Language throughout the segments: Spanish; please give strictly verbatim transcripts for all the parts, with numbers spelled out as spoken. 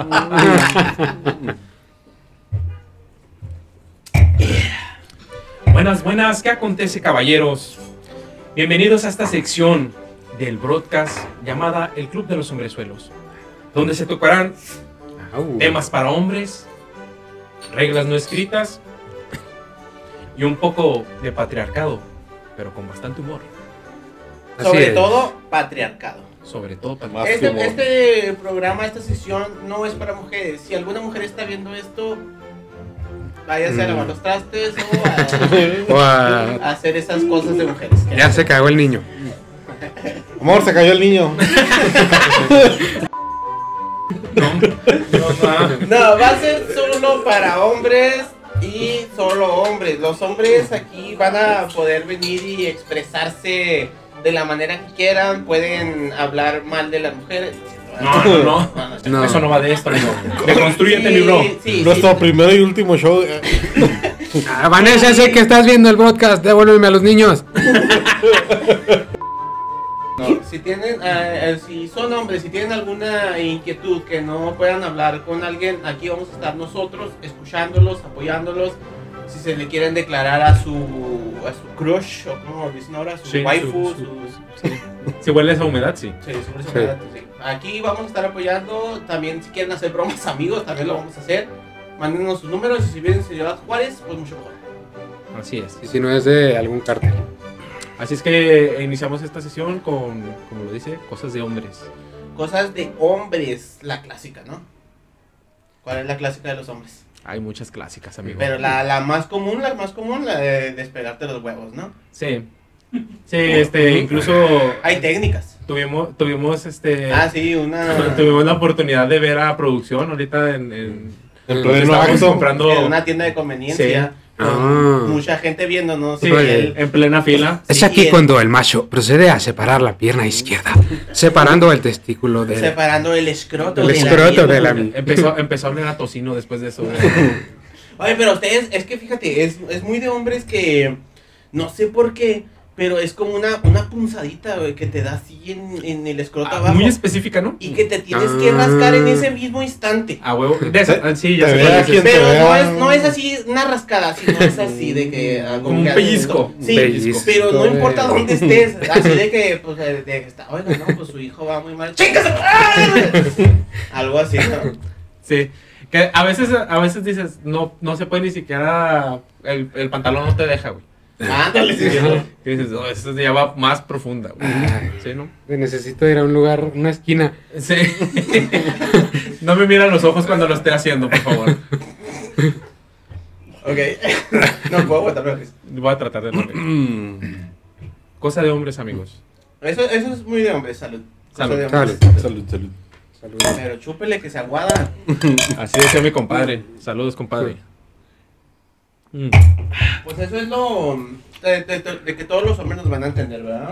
Buenas, buenas, ¿qué acontece, caballeros? Bienvenidos a esta sección del broadcast llamada El Club de los Hombrezuelos, donde se tocarán uh. temas para hombres, reglas no escritas y un poco de patriarcado, pero con bastante humor. Así Sobre es. todo, patriarcado. Sobre todo, patriarcado. Este, este programa, esta sesión no es para mujeres. Si alguna mujer está viendo esto, váyase mm. a lavar los trastes o a, o a... a hacer esas cosas de mujeres. Ya se cagó el niño. Amor, se cayó el niño. No, no, no, va a ser solo para hombres y solo hombres. Los hombres aquí van a poder venir y expresarse de la manera que quieran. Pueden hablar mal de las mujeres. No, no, no, no, no. Eso no va de esto, amigo. Deconstrúyete, mi bro. Sí, Nuestro sí. primero y último show. Ah, Vanessa, sé que estás viendo el broadcast. Devuélveme a los niños. No, si tienen, uh, si son hombres, si tienen alguna inquietud que no puedan hablar con alguien, aquí vamos a estar nosotros, escuchándolos, apoyándolos. Si se le quieren declarar a su a su crush, o como dicen ahora, a su sí, waifu, su, su, su, sí. Si huele esa humedad, sí. Sí, si huele esa sí. humedad, sí. Aquí vamos a estar apoyando. También si quieren hacer bromas, amigos, también lo vamos a hacer. Mándenos sus números y si vienen de Ciudad Juárez, pues mucho mejor. Así es. Y si no es de algún cartel. Así es que iniciamos esta sesión con, como lo dice, cosas de hombres. Cosas de hombres, la clásica, ¿no? ¿Cuál es la clásica de los hombres? Hay muchas clásicas, amigo. Pero la, la más común, la más común, la de despegarte los huevos, ¿no? Sí. Sí, este, incluso... Hay técnicas. Tuvimos, tuvimos, este... Ah, sí, una... Tuvimos la oportunidad de ver a producción ahorita en... en, en estábamos comprando... En una tienda de conveniencia. Sí. Con ah. mucha gente viéndonos. Sí, el, en plena fila. Es sí, aquí el... cuando el macho procede a separar la pierna izquierda, separando el testículo de... Separando el escroto el de escroto la de la... Empezó, empezó a hablar a tocino después de eso. Oye, pero ustedes, es que fíjate, es, es muy de hombres que... No sé por qué, pero es como una, una punzadita, güey, que te da así en, en el escroto ah, abajo. Muy específica, ¿no? Y que te tienes ah. que rascar en ese mismo instante. A huevo. De esa, sí, ya sé. Pero no es, no es así una rascada, sino es así de que... Como un pellizco. Sí, pellizco. Pero no importa dónde estés. Así de que, pues, de que está... Oiga, no, pues su hijo va muy mal. ¡Chingas! Algo así, ¿no? Sí. Que a veces, a veces dices, no, no se puede ni siquiera... El, el pantalón no te deja, güey. Ándale, sí. Que dices, no, esto ya va más profunda, güey. Sí, ¿no? Necesito ir a un lugar, una esquina. Sí. No me miran los ojos cuando lo esté haciendo, por favor. Ok. No puedo aguantar. Voy a tratar de no reír. Cosa de hombres, amigos. Eso, eso es muy de hombres, salud. Salud. De hombres. Salud, salud, salud. Salud. Pero chúpele que se aguada. Así decía mi compadre. Saludos, compadre. Mm. Pues eso es lo de, de, de, de que todos los hombres nos van a entender, ¿verdad?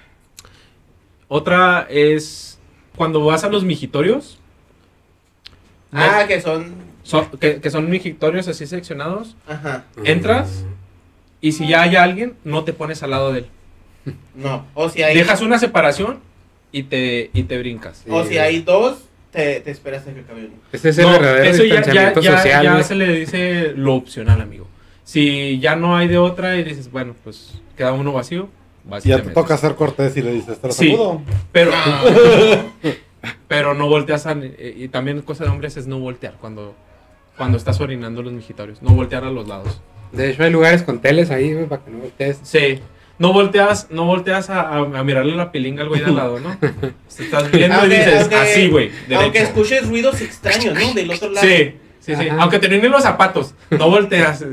Otra es cuando vas a los mijitorios. Ah, ¿no? que son... son que, que son mijitorios así seleccionados. Ajá. Entras y si ya hay alguien, no te pones al lado de él. No, o si hay... Dejas una separación y te, y te brincas. O si hay dos, te, te esperas a que acabe uno. Este es el no, verdadero eso distanciamiento ya, ya, social. Ya, ¿no? ya se le dice lo opcional, amigo. Si ya no hay de otra y dices, bueno, pues queda uno vacío, vas y ya te te metes. toca hacer cortés y le dices, ¿te lo sí, saludo? Pero, pero no volteas a, y también cosa de hombres es no voltear cuando, cuando estás orinando los mijitorios, no voltear a los lados. De hecho hay lugares con teles ahí, güey, para que no voltees. Sí, no volteas, no volteas a, a, a mirarle la pilinga al güey de al lado, ¿no? Estás viendo aunque, y dices, aunque, así, güey, aunque escuches ruidos extraños, ¿no? Del otro lado. Sí. Sí, sí, aunque te vienen los zapatos, no volteas.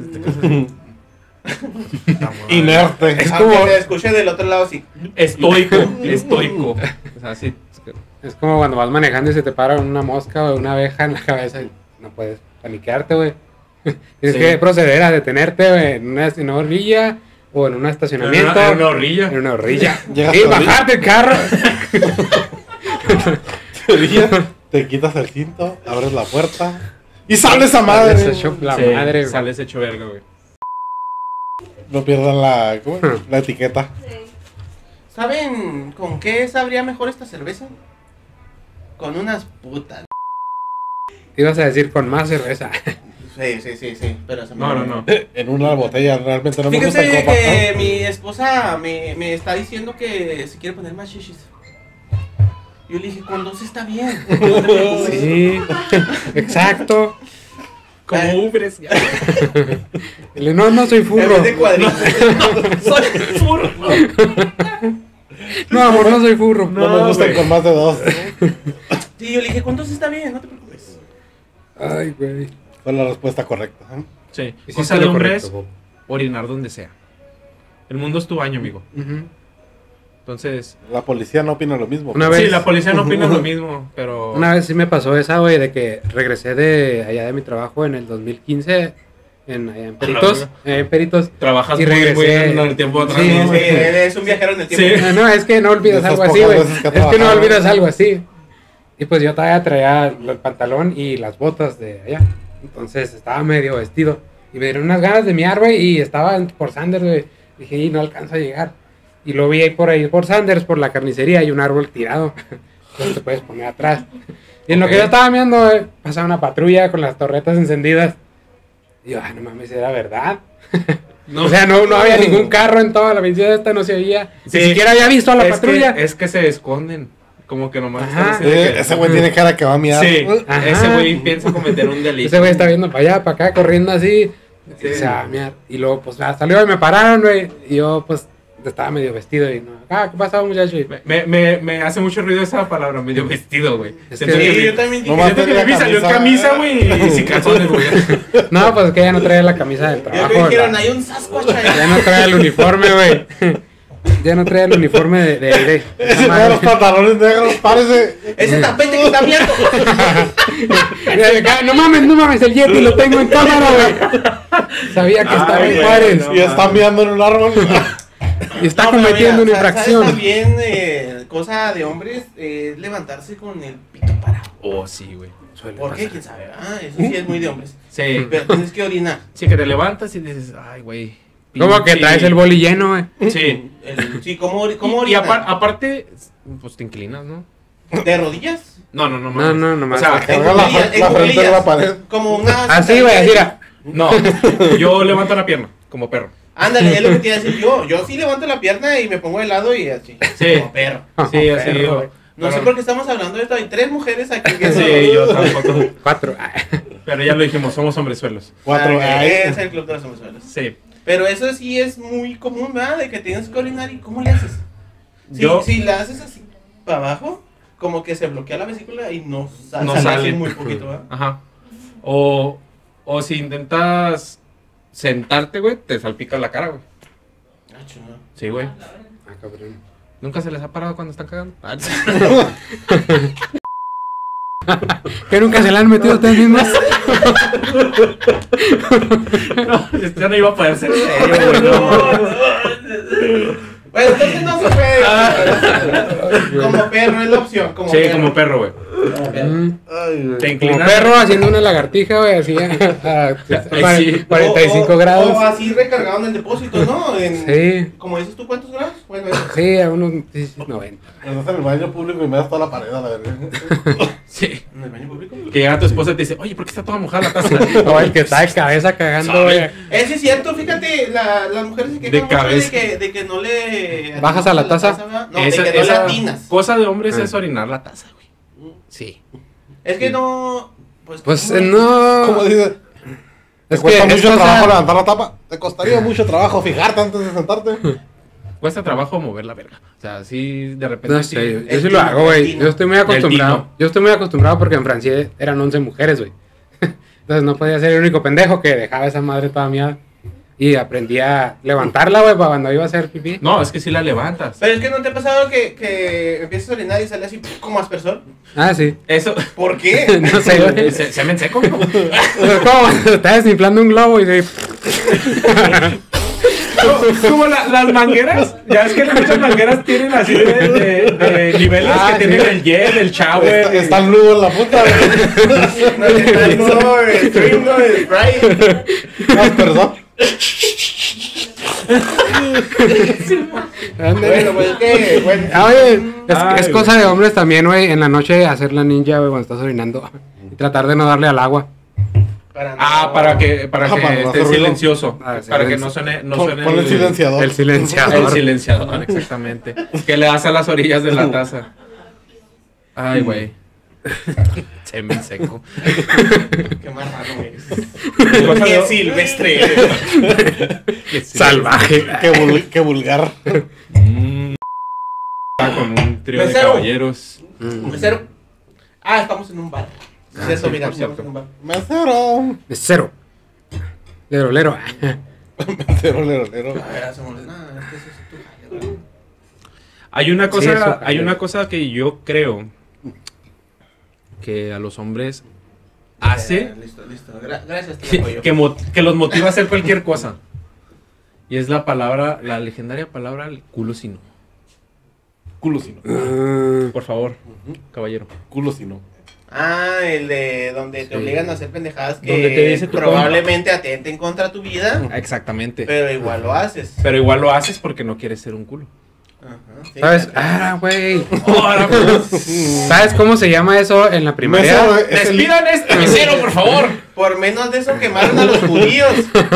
Inerte. Es como aunque te escuche del otro lado, sí. Estoico, estoico. O sea, sí. Es como cuando vas manejando y se te para una mosca o una abeja en la cabeza y no puedes paniquearte, güey. Tienes sí. que proceder a detenerte, güey, en una, en una orilla o en un estacionamiento. En una, en una orilla. En una orilla. Y bajarte el carro. Te quitas el cinto, abres la puerta. Y sale esa madre. Sale ese la sí, madre, sales hecho verga, güey. No pierdan la, ¿cómo? La etiqueta. Sí. ¿Saben con qué sabría mejor esta cerveza? Con unas putas. Ibas a decir con más cerveza. Sí, sí, sí, sí, pero se me No, no, no. En una botella realmente no me gusta Fíjate en copa. que mi esposa me, me está diciendo que se quiere poner más chichis. Yo le dije, con dos está bien. No te preocupes. Sí, exacto. Como ubres. Le- No, no soy En furro. vez de cuadritos. Soy furro. No, amor, no soy furro. No, me gustan güey. con más de dos. Sí, yo le dije, con dos está bien, no te preocupes. Ay, güey. Fue la respuesta correcta. ¿eh? Sí. Hiciste Cosa de lo hombres, correcto, Bob. orinar donde sea. El mundo es tu baño, amigo. Ujú. Entonces, La policía no opina lo mismo. Una sí, vez- la policía no opina lo mismo, pero... Una vez sí me pasó esa, güey, de que regresé de allá de mi trabajo en el dos mil quince, en, allá en Peritos, eh, en Peritos. Trabajas Y muy, regresé. muy en el tiempo atrás. Sí, ¿no, Sí, güey? él es un viajero en el tiempo. Sí. Ah, no, es que no olvidas De esas algo así, pocas güey. veces que Es que no trabajaba. olvidas algo así. Y pues yo todavía traía el pantalón y las botas de allá. Entonces estaba medio vestido. Y me dieron unas ganas de miar, güey, y estaba en- por Sanders, güey. Dije, y no alcanzo a llegar. Y lo vi ahí por ahí, por Sanders, por la carnicería, y un árbol tirado. Entonces te puedes poner atrás. Y en lo Ok. que yo estaba mirando, güey, pasaba una patrulla con las torretas encendidas. Y yo, ay, no mames, era verdad. No. O sea, no, no había ningún carro en toda la avenida esta, no se oía. Sí. Ni siquiera había visto a la es patrulla. Que, es que se esconden. Como que nomás Ajá. están haciendo Eh, que- ese güey tiene cara que va a miar. Sí, Ajá. ese güey piensa cometer un delito. Ese güey está viendo para allá, para acá, corriendo así. Sí. Y, se va a mear. Y luego, pues, ah, salió y me pararon, güey. Y yo, pues, estaba medio vestido. Y no, ah, ¿qué pasaba, muchacho? Y, Me, me, me hace mucho ruido esa palabra, medio vestido, güey. Es Siento que- que, Sí, mi- yo también dije. No más siento que tenía mi salió en camisa. camisa, güey, y sin calzones, güey. no, pues es que ya no traía la camisa del Ya trabajo. me dijeron, ¿verdad? hay un Sasquatch ahí. Ya no traía el uniforme, güey. Ya no traía el uniforme de... de, de- Ese esa trae madre. los pantalones negros, parece. Ese tapete que está viendo. Mira, de acá, no mames, no mames, el Yeti lo tengo en cámara, güey. Sabía que Ay, estaba en güey, Juárez. no. Y está mirando en un árbol. Y está No, pero cometiendo mira, una ¿sabes infracción. también, eh, cosa de hombres, eh, es levantarse con el pito parado. Oh, sí, güey. Suele ¿Por qué? pasar. ¿Quién sabe? Ah, eso sí es muy de hombres. Sí. Pero tienes que orinar. Sí, que te levantas y dices, ay, güey. ¿Cómo que pinche- traes el boli lleno, güey? Sí. El- sí, ¿cómo, ori- cómo Y, y orinar? apar- aparte, pues te inclinas, ¿no? ¿De rodillas? No, no, no. No, mames. no, nomás O sea, acá. En Carga la, cuclillas, en la frente de cuclillas. la pared. Como una... Así, güey, así era. no. Yo levanto la pierna, como perro. Ándale, es lo que te iba a decir yo. Yo sí levanto la pierna y me pongo de lado y así. Sí. Como perro. Sí, así Perro, yo. güey. No sé Pero- por qué estamos hablando de esto. Hay tres mujeres aquí que Sí, yo tampoco. Cuatro. Ay. Pero ya lo dijimos, somos hombrezuelos. Cuatro. Ah, Ay, es el club de los hombrezuelos. Sí. Pero eso sí es muy común, ¿verdad? De que tienes que orinar y ¿cómo le haces? Si, Yo- si la haces así para abajo, como que se bloquea la vesícula y no, sal- No sale sale. así muy poquito, ¿verdad? Ajá. O, o si intentas sentarte, güey, te salpica la cara, güey. Nacho, ¿no? Sí, güey. Ah, cabrón. ¿Nunca se les ha parado cuando están cagando? Ah, ¿Que nunca se la han metido ustedes mismos? no, ya no iba a poder ser serio, güey. No. Bueno, entonces no se puede. Como perro es la opción. Como Sí, perro. como perro, güey. Como perro. Mm. ay, güey. Te Como inclinas. perro haciendo una lagartija, güey, así a, a- a Sí. cuarenta y cinco O- o- grados. O así recargado en el depósito, ¿no? En, Sí, Como dices tú, ¿cuántos grados? Bueno, eso. sí, a unos sí, sí, noventa. Estás en el baño público y me das toda la pared a la verga. Sí. ¿En el baño público? Que llega tu esposa y te dice, oye, ¿por qué está toda mojada la taza? O el que está de cabeza cagando, güey. Eso es cierto, fíjate, la, las mujeres se quejan De mucho de cabeza. que, de que no le... ¿Bajas a la taza? ¿verdad? No, Esa- de que no esa le atinas. cosa de hombres Ah. es orinar la taza, güey. Sí. Es que no... Pues, Pues ¿cómo? eh, no. ¿Cómo dices? Te Es que cuesta es mucho cosa- trabajo levantar la tapa. Te costaría mucho trabajo fijarte antes de sentarte. Cuesta trabajo mover la verga. O sea, sí, de repente. No sí- sé, yo, yo el sí lo tino, hago, el güey. tino. Yo estoy muy acostumbrado. tino. Yo estoy muy acostumbrado porque en Francia eran once mujeres, güey. Entonces no podía ser el único pendejo que dejaba esa madre toda mía. Y aprendí a levantarla, güey, para cuando iba a hacer pipí. No, es que sí la levantas. Pero es que no te ha pasado que, que empiezas a orinar y sale así como aspersor. Ah, sí. Eso. ¿Por qué? No sé, güey. Se, se me seco, ¿no? Es como cuando estás desinflando un globo y se... Como, como la- las mangueras. Ya es que muchas mangueras tienen así de, de- de niveles Ah, que sí. tienen el jet, el shower. Está, está el nudo en la punta. güey. No, está el nudo, el stream, no, el spray. Más perdón. Bueno, pues es que, bueno. Ah, oye, es, Ay, es güey. cosa de hombres también, güey, en la noche hacer la ninja, güey, cuando estás orinando. tratar de no darle al agua. Para no- Ah, para que, para Ah, que para no esté hacer ruido. silencioso. Ah, para que silencio. no suene, no Pon, suene pon el silenciador. El silenciador. El silenciador, exactamente. Que le hace a las orillas de la taza. Ay, güey. Semen seco. Qué más raro, güey. Cosa Qué de- silvestre. que sí. Salvaje. Qué, vul- qué vulgar. Mm. Con un trío de Mesero. caballeros. Mm. Mesero. Ah, estamos en un bar. Ah, Es eso, sí, mira, por estamos cierto. en un bar. Mesero. De cero. Lero, lero. Mesero, lero, lero. A ver, hacemos. No, es que eso es tu jale, güey. Hay una Sí, cosa, eso, hay jale. una cosa que yo creo que a los hombres hace Eh, Listo, listo. Gra- gracias, tío. que, apoyo. que mo- que los motiva a hacer cualquier cosa. Y es la palabra, la legendaria palabra el culo sino. Culo si no. Ah, Por favor, caballero. Culo si no. Ah, el de donde te Sí. obligan a hacer pendejadas que Donde te dice tu probablemente atenten contra tu vida, Exactamente. pero igual lo haces. Pero igual lo haces porque no quieres ser un culo. Ajá, sí, ¿Sabes? sí. Ah, güey. Ahora, pues, ¿Sabes cómo se llama eso en la primaria? Mesero es el- despidan a este mesero, por favor. Por menos de eso quemaron a los judíos.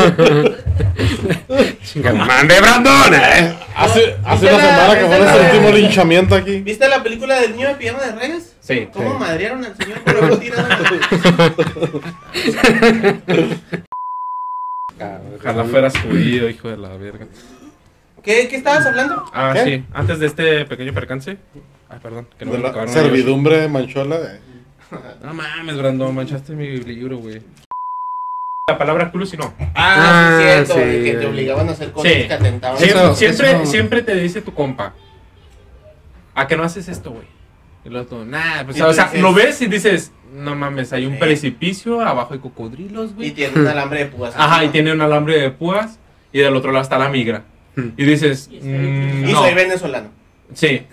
Chinga, mande Brandon. eh. Hace, hace ¿Viste una la- semana que fue viste nuestro la- último linchamiento aquí. ¿Viste la película del niño de pijama de rayas? Sí. ¿Cómo sí. madrearon al señor por haberlo tirado? Ojalá fueras judío, hijo de la verga. ¿Qué, ¿Qué estabas hablando? Ah, ¿Qué? sí. Antes de este pequeño percance. Ay, perdón. Que no De me la acabaron servidumbre manchola. de- No mames, Brandon, manchaste mi libro, güey. La palabra culo si no. Ah, Ah, sí, cierto, sí. de que te obligaban a hacer cosas Sí. que atentaban. Siempre, Eso- siempre, eso- siempre te dice tu compa. ¿A que no haces esto, güey? Y luego tú, nah, pues, Y o tú sea, dices- lo ves y dices, no mames, hay un Sí. precipicio, abajo hay cocodrilos, Y güey. tiene un alambre de púas. Ajá, y encima. tiene un alambre de púas y del otro lado está la migra. Hmm. Y dices, mm, Y no. soy venezolano. Sí.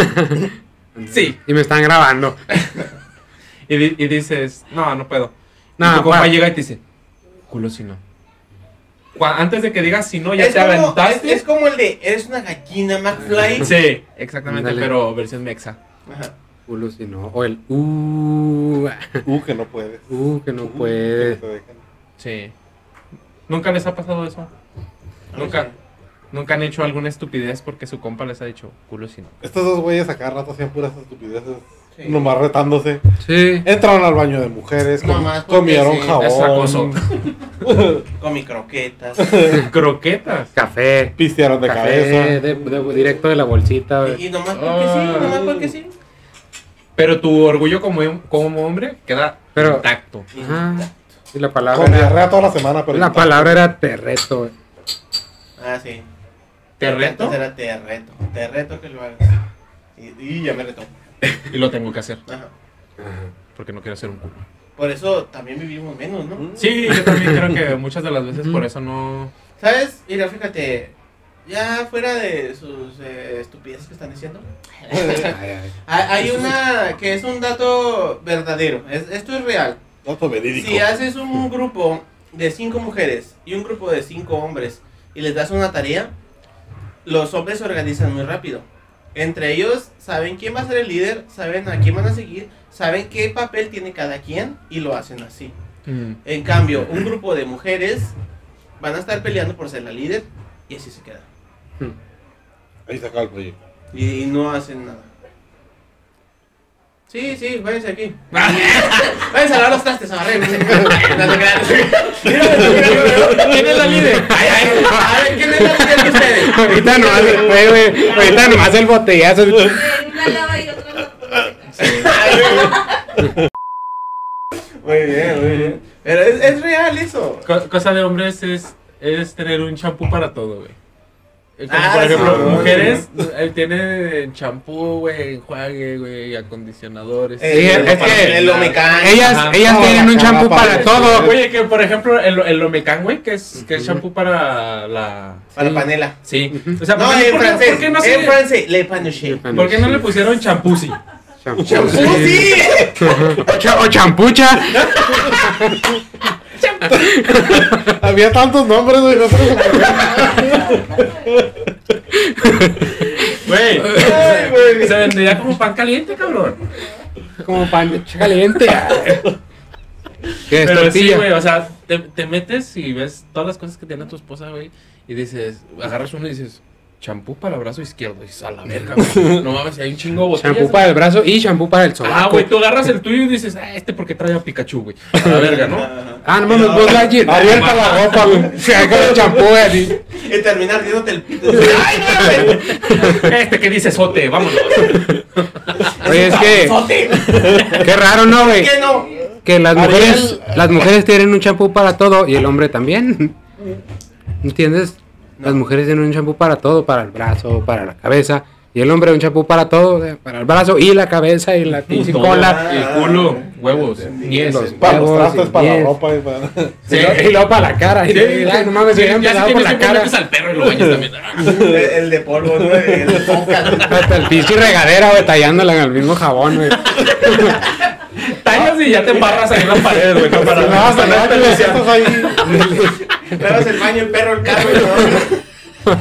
Sí. Y me están grabando. Y, di- y dices, no, no puedo. No, y tu compa pa- llega y te dice, culo si no. Cua- Antes de que digas si no, ya es, te como, es, aventaste. es como el de, eres una gallina McFly. Sí, exactamente, Ándale. pero versión mexa. Ajá. Culo si no. O el uh, Uh, que no puedes. uh, que no Uh, puede. que no te dejan. Sí. ¿Nunca les ha pasado eso? Nunca. ¿Nunca han hecho alguna estupidez porque su compa les ha dicho culo si no? Estos dos güeyes a cada rato hacían puras estupideces. Sí. Nomás retándose. Sí. Entraron al baño de mujeres. com- Nomás porque comieron sí. jabón. Es acoso. Con mi croquetas. Croquetas. Café. Pistearon de Café cabeza. de, de- directo de la bolsita. Y, y nomás porque sí, Ah. nomás porque sí. Pero tu orgullo como, como hombre queda Pero- intacto. Ajá. Y la palabra Con era, diarrea toda la semana, pero. la palabra era terreto. güey. Ah, sí. ¿Te reto? Antes era te reto. Te reto que lo hagas. Y, y ya me retó. Y lo tengo que hacer. Ajá. Porque no quiero ser un culo. Por eso también vivimos menos, ¿no? Sí, yo también creo que muchas de las veces por eso no. ¿Sabes? Mira, fíjate. Ya fuera de sus eh, estupideces que están diciendo. Ay, ay. Hay hay una que es un dato verdadero. Es- esto es real. Dato verídico. Si haces un grupo de cinco mujeres y un grupo de cinco hombres y les das una tarea, los hombres se organizan muy rápido. Entre ellos saben quién va a ser el líder, saben a quién van a seguir, saben qué papel tiene cada quien y lo hacen así. Mm. En cambio, un grupo de mujeres van a estar peleando por ser la líder y así se quedan. Ahí se acaba el proyecto. Y, y no hacen nada. Sí, sí, váyanse aquí. Váyanse a lavar los trastes, a barrer. No se crean. Mira, mira, mira. ¿Quién es la líder? Ay, ay, a ver, ¿quién es la líder de ustedes? Ahorita nomás, güey, güey, ahorita nomás el botellazo. Una lava y otra no. Muy bien, muy bien. Pero es, es real eso. Co- cosa de hombres es, es tener un champú para todo, güey. Eh, como Ah, por ejemplo, sí, mujeres eh, tienen champú, güey, enjuague, güey, acondicionadores. El, es el, que el Omecán. Ellas, Ajá. ellas No, tienen un la champú cara para para- todo. Oye, que por ejemplo, el, el Omecán, güey, que es, que es champú para la. Para Sí. panela. Sí. O sea, No, ¿por, qué- en por qué- francés. por qué no En se- francés, le panoché. ¿por qué no le pusieron champusi? Champú. ¡Champú, sí! O, cha- o champucha. Había tantos nombres, güey. No sé Güey, Ay, güey. se vendería como pan caliente, cabrón. Como pan caliente. ¿Qué es Pero sí, tortilla? güey, o sea, te, te metes y ves todas las cosas que tiene tu esposa, güey, y dices, agarras uno y dices, champú para el brazo izquierdo, y dices, a la verga, güey, no mames, hay un chingo de botellas. Shampoo para el brazo y shampoo para el sobaco. Ah, güey, tú agarras el tuyo y dices, ah, este porque trae a Pikachu, güey, a la verga, ¿no? Ah, no mames, vos la llenas. Abierta la ropa, güey. Se haga el champú, güey, así. Y terminar riéndote el pito. ¡Ay, no, güey! Este que dice sote, vámonos. Oye, es que, ¡Sote! qué raro, ¿no, güey? ¿Qué no? Que las Ariel. mujeres, las mujeres tienen un champú para todo y el hombre también. ¿Entiendes? Las mujeres tienen un champú para todo, para el brazo, para la cabeza. Y el hombre un champú para todo, o sea, para el brazo y la cabeza y la pinche cola. Y culo, huevos, niés. Los Para los huevos trastes, y para la miel. ropa y para... Sí, y luego para la cara. Y, Sí, ay, no mames, sí, ya ya empezaba si por tienes la cara. metes al perro y lo bañas también. El, el de polvo, ¿no? El de foca. Hasta el pinche regadera, güey, tallándola en el mismo jabón, güey. Tallas y ya te embarras ahí en la pared, güey, no para No, hasta para nada, no estás ahí. Pruebas el baño, el perro, el carro y todo.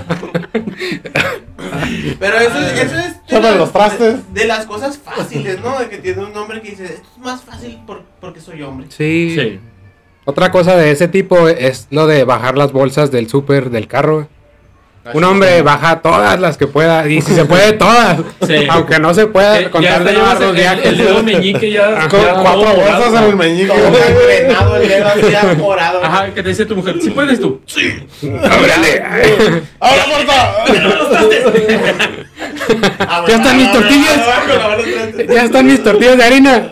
Pero eso, eso es de, Sobre las- los trastes. de, de las cosas fáciles, ¿no? De que tiene un hombre que dice, esto es más fácil por, porque soy hombre. Sí. Sí. Otra cosa de ese tipo es lo de bajar las bolsas del súper del carro, güey. Un hombre baja todas las que pueda, y si se puede todas, Sí. aunque no se pueda Eh, con ya tal te de llevas llevar los el, el, viajes. el dedo meñique ya. Con ya cuatro todo bolsas morado. en el meñique. Todo gangrenado, el dedo así morado. Ajá, que te dice tu mujer, ¿sí puedes tú? Sí. ¡Ábrale! ¡Ahora, Marta! Ah, Ya están mis tortillas. abajo, lavar los trastes. Ya están mis tortillas de harina.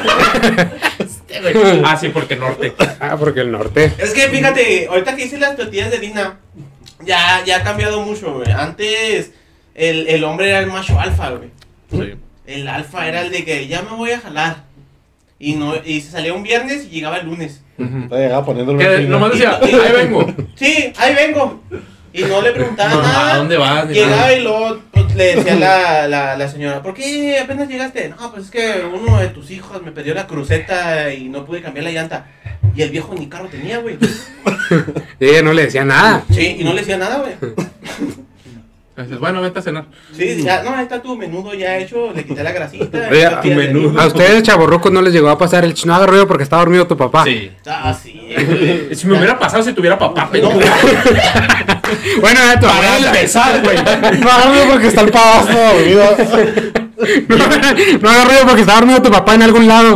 Ah, sí, porque norte. Ah, porque el norte. Es que fíjate, ahorita que hice las tortillas de harina, ya, ya ha cambiado mucho, güey. Antes el, el hombre era el macho alfa, güey. Sí. El alfa era el de que ya me voy a jalar. Y no y se salía un viernes y llegaba el lunes. Te llegaba poniendo el Que vecino. nomás decía, ahí vengo. Sí, ahí vengo. Y no le preguntaba No, nada. ¿a dónde vas? Ni Llegaba nada. y luego pues, le decía la, la, la señora, ¿por qué apenas llegaste? No, pues es que uno de tus hijos me pidió la cruceta y no pude cambiar la llanta. Y el viejo ni carro tenía, güey. Y ella no le decía nada. Sí, y no le decía nada, güey. Dices, bueno, vete a cenar. Sí, ya, no, ahí está tu menudo ya hecho, le quité la grasita. Oye, ya tu tienes menudo. menudo. A ustedes, chavorrucos, no les llegó a pasar el ch- no haga ruido porque estaba dormido tu papá. Sí. Ah, sí, güey. Si me hubiera pasado si tuviera papá, pero. No, Bueno, ya tu Para abuela. el besar, güey. No, haga ruido porque está el pavazo dormido. No, no haga ruido porque estaba dormido tu papá en algún lado.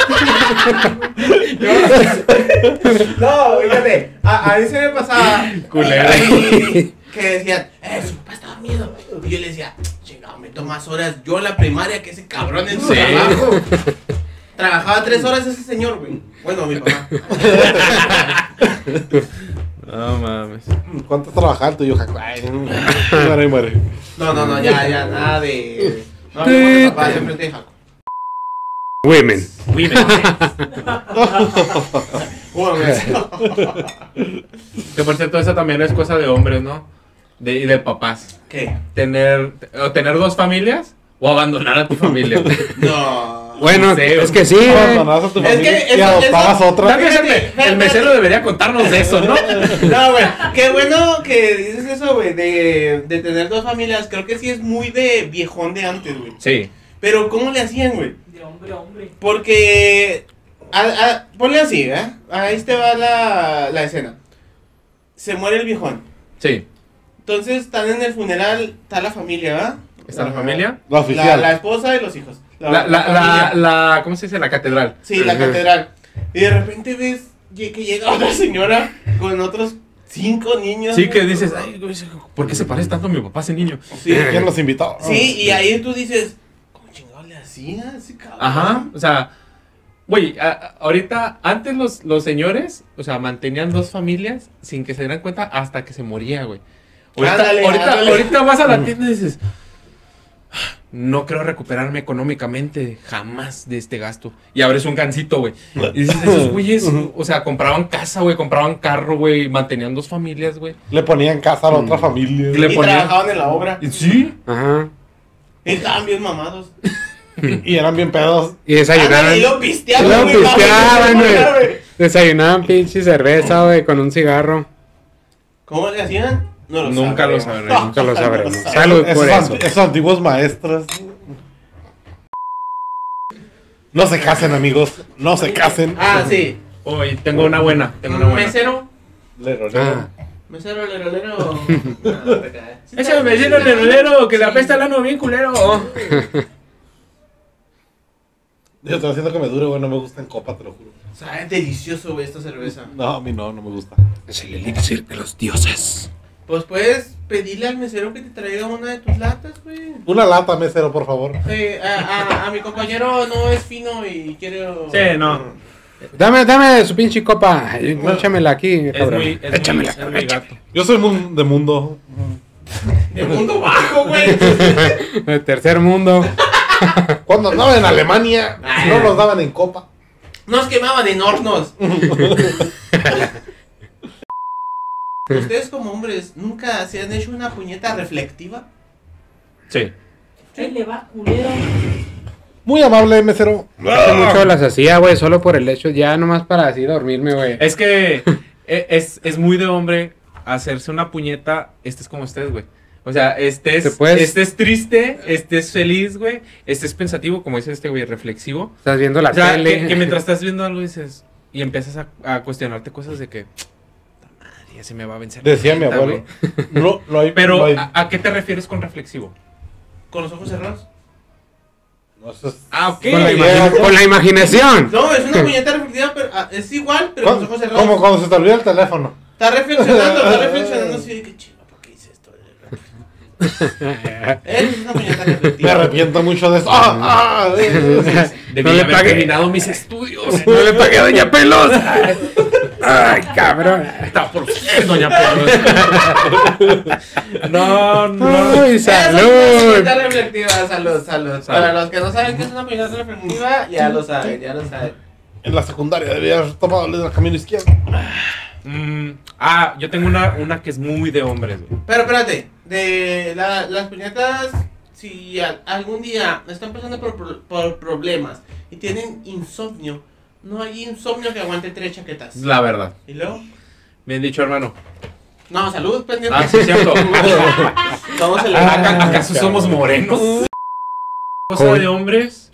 no, fíjate, a, a mí se me pasaba Culero. y- que decían, eh, su papá está dormido. Y yo le decía, chingado, me tomas horas yo en la primaria que ese cabrón en su Sí. trabajo. Trabajaba tres horas ese señor, güey. Bueno, mi papá. No mames. ¿Cuánto trabajaba el tuyo, Jaco? Ay, muere, muere. No, no, no, ya, ya, nada de. No hablemos de papá, siempre te Jaco. Women. Que por cierto, esa también es cosa de hombres, ¿no? De, y de papás. ¿Qué? Tener, o tener dos familias o abandonar a tu familia. No. Bueno, Sí, es que sí, güey. Abandonabas a tu Es familia que y eso- adoptabas eso- otra. Tal vez el, Fíjate, me- el mesero debería contarnos de eso, ¿no? No, güey. Qué bueno que dices eso, güey, de, de tener dos familias. Creo que sí es muy de viejón de antes, güey. Sí. Pero ¿cómo le hacían, güey? De hombre a hombre. Porque. A, a- ponle así, ¿eh? Ahí te va la, la escena. Se muere el viejón. Sí. Entonces están en el funeral, está la familia, ¿verdad? ¿Está la familia? La La, oficial. la esposa y los hijos. La, la, la, familia. la, ¿cómo se dice? La catedral. Sí, la Ajá. catedral. Y de repente ves que que llega otra señora con otros cinco niños. Sí, que güey. dices, ay, güey, ¿por qué se parece tanto a mi papá ese niño? Sí, ¿Quién los invitó? sí, y ahí tú dices, ¿cómo chingado le hacía ese cabrón? Ajá, o sea, güey, a- a- ahorita, antes los, los señores, o sea, mantenían dos familias sin que se dieran cuenta hasta que se moría, güey. Ahorita, Ándale, ahorita, ándale. ahorita vas a la tienda y dices, no creo recuperarme económicamente jamás de este gasto. Y abres un gancito, güey. Y dices, esos güeyes, o sea, compraban casa, güey, compraban carro, güey, mantenían dos familias, güey. Le ponían casa a la otra familia. Y le Y ponían- trabajaban en la obra. Y sí, Ajá. Y estaban bien mamados. Y eran bien pedos. Y desayunaban. Ándale, y lo pisteaban, Y lo güey, pisteaban, mames, güey. Desayunaban pinche cerveza, güey, con un cigarro. ¿Cómo le hacían? No lo Nunca lo sabremos. sabremos. Nunca lo sabremos. No lo Salud Esos, por eso. anti- esos antiguos maestros. No se casen, amigos. No se casen. Ah, sí. Uy, tengo una buena, tengo una buena. Mesero. Lero, lero. Ah, Mesero, lero, lero. No, te caes. Ese vecino nerolero que le apesta el ano bien culero. Yo estoy haciendo que me dure, güey. No me gusta en copa, te lo juro. Sabe delicioso, güey, esta cerveza. No, a mí no, no me gusta. es el elixir de los dioses. Pues puedes pedirle al mesero que te traiga una de tus latas, güey. Una lata, mesero, por favor. Eh, a, a, a mi compañero no es fino y quiere... Sí, no. Dame, dame su pinche copa. Échamela aquí, Es cabrón. muy, es Échamela, muy, es muy gato. Yo soy mun- de mundo. De mundo bajo, güey. El tercer mundo. Cuando andaba en Alemania, Ay. no nos daban en copa. Nos quemaban en hornos. ¿Ustedes como hombres nunca se han hecho una puñeta reflectiva? Sí. Se le va culero. Muy amable, mesero. Hace mucho las hacía, güey, solo por el hecho, ya nomás para así dormirme, güey. Es que e- es, es muy de hombre hacerse una puñeta, estés como estés, güey. O sea, estés, Te puedes- estés triste, estés feliz, güey, estés pensativo, como dice este güey, reflexivo. Estás viendo la O sea, tele. que, que mientras estás viendo algo dices, y empiezas a, a cuestionarte cosas de que, "Puta madre, ya se me va a vencer. la Decía mi puñeta, abuelo. güey". No, no hay. Pero, no hay- ¿a, a qué te refieres con reflexivo? ¿Con los ojos cerrados? no, eso es- Ah, ok. Con la, Sí, imagi- ¿no? con la imaginación. No, es una puñeta reflectiva, pero ah, es igual, pero con los ojos cerrados. Como cuando se te olvida el teléfono. Está reflexionando, está reflexionando así de que chido, ¿por qué hice esto? Es una puñeta Me reflectiva. arrepiento mucho de eso. ¡Ah! ¡Ah! eh, Debí No le haber pagué. terminado mis estudios. No le pagué a Doña Pelos. Ay, cabrón. Está por qué, doña Pedro. No, no. Ay, Es una salud. puñeta reflectiva, salud, salud. Salud. Para los que no saben qué es una puñeta reflectiva, ya lo saben, ya lo saben. En la secundaria debía haber tomado el camino izquierdo. Mm, ah, yo tengo una, una que es muy de hombres, güey. Pero espérate, de la- las puñetas, si a- algún día están pasando por, por- por problemas y tienen insomnio, no hay insomnio que aguante tres chaquetas. La verdad. ¿Y luego? Bien dicho, hermano. No, salud, pendiente. Ah, sí, cierto. ¿Cómo se le ¿Aca- va? ¿Acaso somos morenos? Cosa de hombres,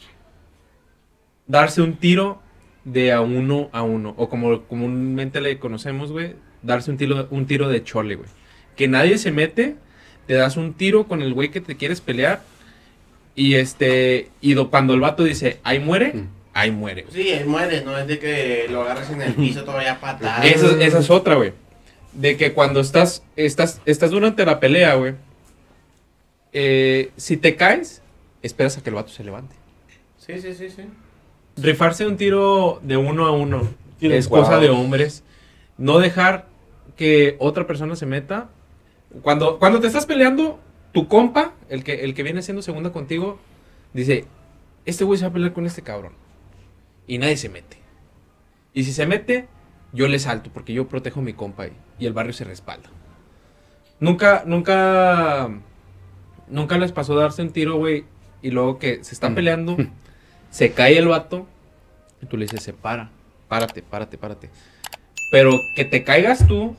darse un tiro de a uno a uno. O como comúnmente le conocemos, güey, darse un tiro, un tiro de chole, güey. Que nadie se mete, te das un tiro con el güey que te quieres pelear. Y este, y do- cuando el vato dice, ahí muere, Mm. ahí muere. güey. Sí, él muere, no es de que lo agarres en el piso todavía patada. Esa, esa es otra, güey. De que cuando estás, estás, estás durante la pelea, güey, eh, si te caes, esperas a que el vato se levante. Sí, sí, sí, sí. Rifarse un tiro de uno a uno Tiro es cuadrado. cosa de hombres. No dejar que otra persona se meta. Cuando, cuando te estás peleando, tu compa, el que, el que viene siendo segunda contigo, dice, este güey se va a pelear con este cabrón. Y nadie se mete. Y si se mete, yo le salto porque yo protejo a mi compa y, y el barrio se respalda. Nunca, nunca, nunca les pasó darse un tiro, güey, y luego que se están Mm. peleando, se cae el vato, y tú le dices, se para, párate, párate, párate. Pero que te caigas tú,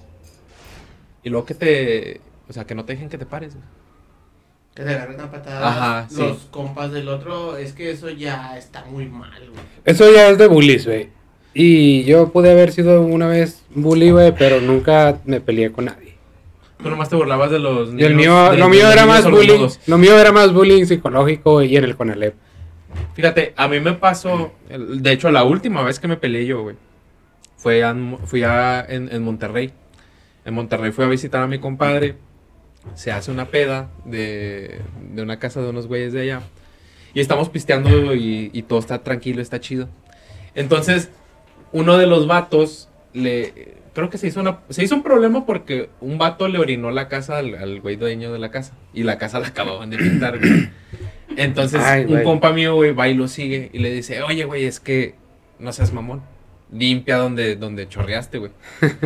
y luego que te, o sea, que no te dejen que te pares, güey. Que te agarren a patadas Ajá, sí. los compas del otro, es que eso ya está muy mal, güey. Eso ya es de bullies, güey. Y yo pude haber sido una vez bully, güey, pero nunca me peleé con nadie. Tú nomás te burlabas de los Y el niños- mío, de- lo de mío los era niños más bullying. sordomudos. Lo mío era más bullying psicológico y en el Conalep. Fíjate, a mí me pasó, el- de hecho, la última vez que me peleé yo, güey, fue a- fui a, en, en Monterrey. En Monterrey fui a visitar a mi compadre. Se hace una peda de, de una casa de unos güeyes de allá. Y estamos pisteando y, y todo está tranquilo, está chido. Entonces, uno de los vatos, le creo que se hizo, una, se hizo un problema porque un vato le orinó la casa al, al güey dueño de la casa. Y la casa la acababan de pintar, güey. Entonces, Ay, un güey. compa mío, güey, va y lo sigue y le dice, oye, güey, es que no seas mamón. Limpia donde, donde chorreaste, güey.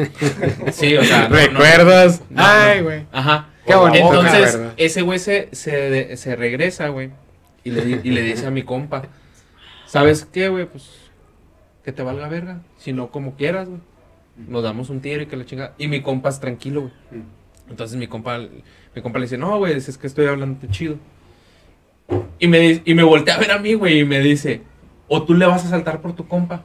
Sí, o sea, no, no. ¿Recuerdas? No, Ay, no. güey. Ajá. Qué bonito, la Entonces, verdad. ese güey se, se, se regresa, güey. Y le, di- y le dice a mi compa, ¿sabes qué, güey? Pues, que te valga verga. Si no, como quieras, güey. Nos damos un tiro y que la chingada. Y mi compa es tranquilo, güey. Entonces mi compa, mi compa le dice, no, güey, es que estoy hablando chido. Y me, di- y me voltea a ver a mí, güey, y me dice, o tú le vas a saltar por tu compa.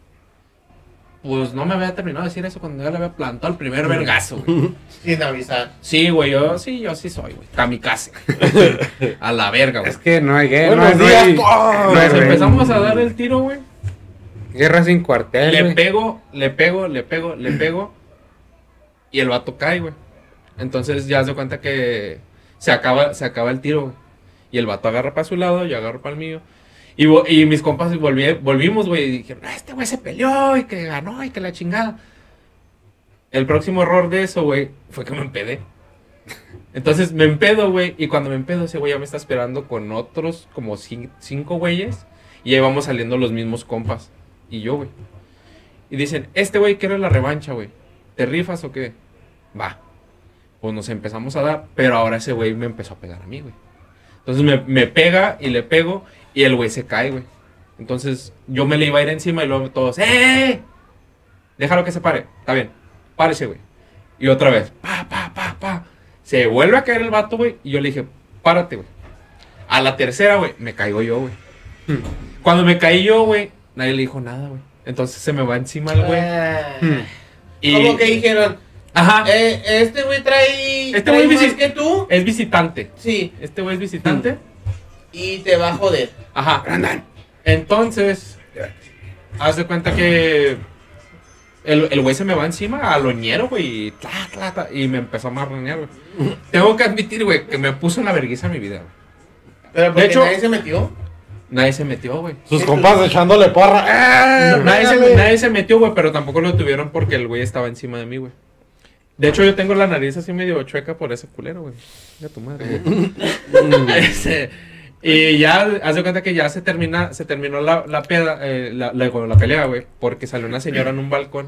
Pues no me había terminado de decir eso cuando ya le había plantado el primer vergazo, güey. Sin avisar. Sí, güey, yo sí, yo sí soy, güey. Kamikaze. A la verga, güey. Es que no hay guerra. Buenos no días, hay, todos. no hay Nos rey. empezamos a dar el tiro, güey. Guerra sin cuartel. Le güey. pego, le pego, le pego, le pego. Y el vato cae, güey. Entonces ya se cuenta que se acaba, se acaba el tiro, güey. Y el vato agarra para su lado, yo agarro para el mío. Y, vo- y mis compas volví- volvimos, güey, y dijeron, "Ah, este güey se peleó y que ganó y que la chingada". El próximo error de eso, güey, fue que me empedé. Entonces me empedo, güey, y cuando me empedo, ese güey ya me está esperando con otros como cin- cinco güeyes. Y ahí vamos saliendo los mismos compas. Y yo, güey. Y dicen, este güey quiere la revancha, güey. ¿Te rifas o qué? Va. Pues nos empezamos a dar, pero ahora ese güey me empezó a pegar a mí, güey. Entonces me, me pega y le pego y el güey se cae, güey. Entonces yo me le iba a ir encima y luego todos, ¡eh! Déjalo que se pare. Está bien. Párese, güey. Y otra vez, pa, pa, pa, pa. Se vuelve a caer el vato, güey. Y yo le dije, párate, güey. A la tercera, güey, me caigo yo, güey. Cuando me caí yo, güey, nadie le dijo nada, güey. Entonces se me va encima el güey. Ah, Y... Como que dijeron, Ajá. eh, este güey trae, Este trae güey más visi- que tú. Es visitante. Sí, Este güey es visitante. y te va a joder. Ajá. Entonces, haz de cuenta que el el güey se me va encima a loñero, güey. Y, tla, tla, tla, y me empezó a marronear, güey. Tengo que admitir, güey, que me puso en la vergüenza mi vida, güey. Pero porque hecho- nadie se metió. Nadie se metió, güey. Sus compas echándole porra. ¡Eh, Nadie se, pégale! nadie se metió, güey, pero tampoco lo tuvieron porque el güey estaba encima de mí, güey. De hecho, yo tengo la nariz así medio chueca por ese culero, güey. Ya tu madre, güey. Ese- y ya, haz de cuenta que ya se termina, se terminó la, la peda, eh, la, la, bueno, la pelea, güey, porque salió una señora en un balcón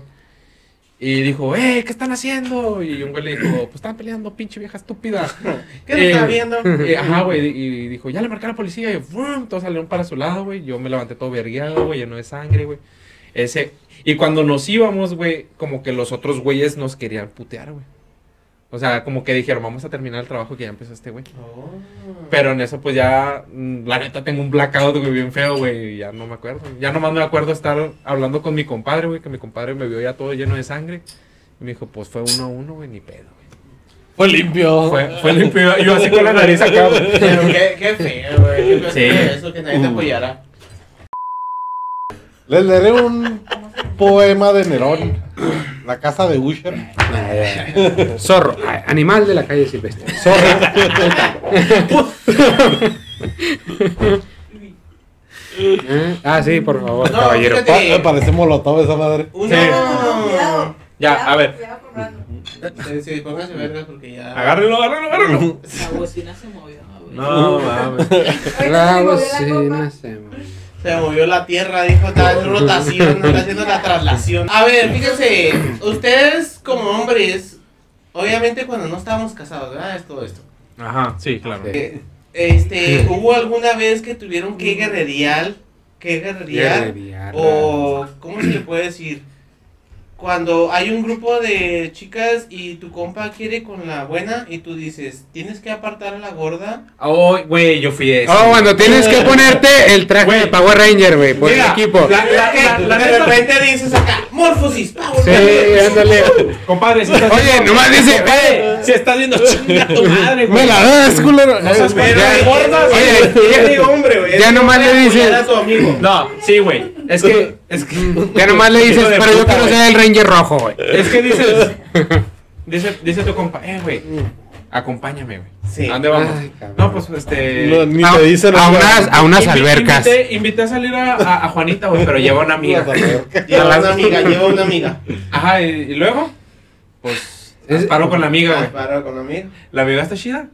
y dijo, ¡eh, qué están haciendo! Y un güey le dijo, pues están peleando, pinche vieja estúpida. ¿Qué te Eh, está viendo? Y, ajá, güey, y dijo, ya le marqué a la policía, y ¡fum! Todos salieron para su lado, güey. Yo me levanté todo vergueado, güey, lleno de sangre, güey. Ese, y cuando nos íbamos, güey, como que los otros güeyes nos querían putear, güey. O sea, como que dijeron, vamos a terminar el trabajo que ya empezó este güey. Oh. Pero en eso, pues ya, mm, la neta, tengo un blackout, güey, bien feo, güey, y ya no me acuerdo. Ya nomás me acuerdo estar hablando con mi compadre, güey, que mi compadre me vio ya todo lleno de sangre. Y me dijo, pues fue uno a uno, güey, ni pedo, güey. Fue limpio. Fue, fue limpio, yo así con la nariz acá, güey. Pero qué, qué feo, güey. Qué feo Sí. que eso, que nadie te apoyara. Les leeré un poema de Nerón. La casa de Usher. Zorro, ah, animal de la calle silvestre. Zorro. Eh, ah, sí, por favor, No, caballero. fíjate. Ah, me parece molotov esa madre. Uno. Cuidado. Ya, Cuidado, a ver. cuidado con Brandon. Sí, sí, póngase vergas porque ya. Agárrenlo, agárrenlo, agárrenlo. La bocina se movió, güey. No, mames. La Ahorita se movió bocina copa. se movió. Se movió la tierra, dijo, está en rotación, no está haciendo la traslación. A ver, fíjense, ustedes como hombres, obviamente cuando no estábamos casados, ¿verdad? Es todo esto. Ajá, sí, claro. Sí. Eh, Este, ¿hubo alguna vez que tuvieron que guerrerear? ¿Qué guerrerear? Guerrerear. O, ¿cómo se le puede decir? Cuando hay un grupo de chicas y tu compa quiere con la buena y tú dices, tienes que apartar a la gorda. Oh, güey, yo fui ese. Oh, cuando tienes que ponerte el traje Güey. de Power Ranger, güey, por el Mira, equipo. la- la- Que la- la de neta- repente dices acá, morfosis, power. Sí, ándale. Compadre, si estás Oye, viendo- nomás dice, Compadre, si estás viendo chinga tu madre, güey. Me la das, culero. No seas Pero Ya, gorda, oye, güey, ya digo, hombre, güey. ya es nomás como le dices- apoyar a tu amigo. No, sí, güey. Es que, es que. Ya nomás le dices, Hijo de pero yo puta, quiero güey. ser el Ranger rojo, güey. Es que dices. Dice, dice tu compa, eh, güey. Acompáñame, güey. Sí. ¿A dónde vamos? Ay, cabrón. No, pues este. No, ni A, te dicen a nada. unas, a unas Invi- albercas. Invité, invité a salir a, a, a Juanita, güey, pero lleva una amiga. Lleva una amiga, lleva una amiga. Ajá, y, y luego, pues, Es- paro con la amiga, güey. Para con la amiga. ¿La amiga está chida?